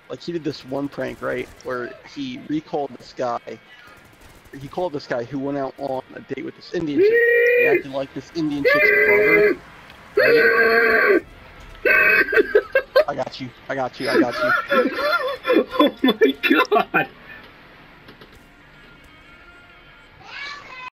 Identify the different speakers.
Speaker 1: Like, he did this one prank, right, where he recalled this guy. He called this guy who went out on a date with this Indian chick. He acted like this Indian chick's brother, right? I got you.
Speaker 2: Oh my god.